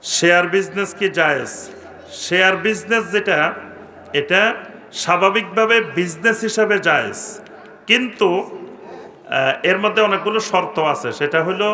Share business কি জায়েজ? Share business যেটা, এটা স্বাভাবিকভাবে বিজনেস হিসাবে জায়েজ, কিন্তু এর মধ্যে অনেকগুলো শর্ত আছে। সেটা হলো,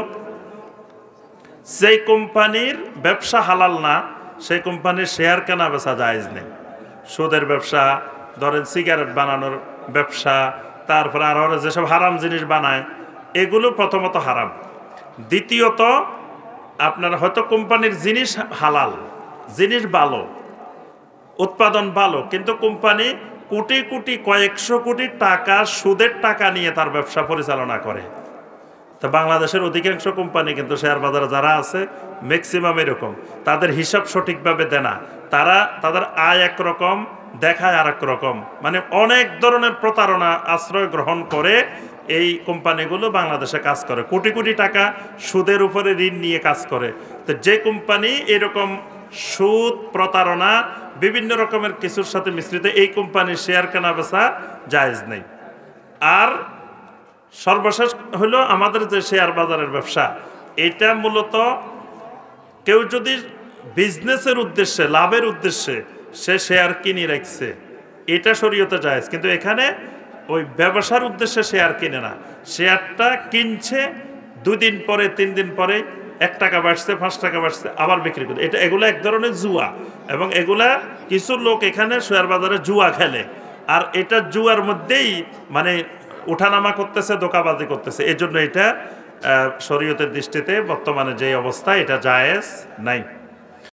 যেই কোম্পানির ব্যবসা হালাল না সেই কোম্পানির শেয়ার কেনা বেচা জায়েজ নেই। সুদের ব্যবসা, ধরেন সিগারেট বানানোর ব্যবসা, তারপরে আরও যেসব হারাম জিনিস বানায়, এগুলো প্রথমত হারাম। দ্বিতীয়ত, আপনার হয়তো কোম্পানির জিনিস হালাল, জিনিস ভালো, উৎপাদন ভালো, কিন্তু কোম্পানি কোটি কোটি, কয়েকশো কোটি টাকা সুদের টাকা নিয়ে তার ব্যবসা পরিচালনা করে। তো বাংলাদেশের অধিকাংশ কোম্পানি কিন্তু শেয়ার বাজারে যারা আছে ম্যাক্সিমাম এরকম, তাদের হিসাব সঠিকভাবে দেয় না। তারা তাদের আয় একরকম দেখায় আর এক রকম, মানে অনেক ধরনের প্রতারণা আশ্রয় গ্রহণ করে এই কোম্পানিগুলো বাংলাদেশে কাজ করে, কোটি কোটি টাকা সুদের উপরে ঋণ নিয়ে কাজ করে। তো যে কোম্পানি এরকম সুদ, প্রতারণা, বিভিন্ন রকমের কিছুর সাথে মিশ্রিত, এই কোম্পানির শেয়ার কেনা বেচা জায়েজ নেই। আর সর্বশেষ হলো আমাদের যে শেয়ার বাজারের ব্যবসা, এটা মূলত কেউ যদি বিজনেসের উদ্দেশ্যে, লাভের উদ্দেশ্যে সে শেয়ার কিনে রাখছে, এটা শরীয়তে জায়েজ, কিন্তু এখানে ওই ব্যবসার উদ্দেশ্যে শেয়ার কিনে না। শেয়ারটা কিনছে, 2 দিন পরে 3 দিন পরে 1 টাকা বাড়ছে, 5 টাকা বাড়ছে, আবার বিক্রি করে। এগুলো এক ধরনের জুয়া, এবং এগুলা কিছু লোক এখানে শেয়ার বাজারে জুয়া খেলে, আর এটা জুয়ার মধ্যেই মানে উঠানামা করতেছে, ধোঁকাবাজি করতেছে। এই জন্য এটা শরীয়তের দৃষ্টিতে বর্তমানে যে অবস্থা, এটা জায়েজ নাই।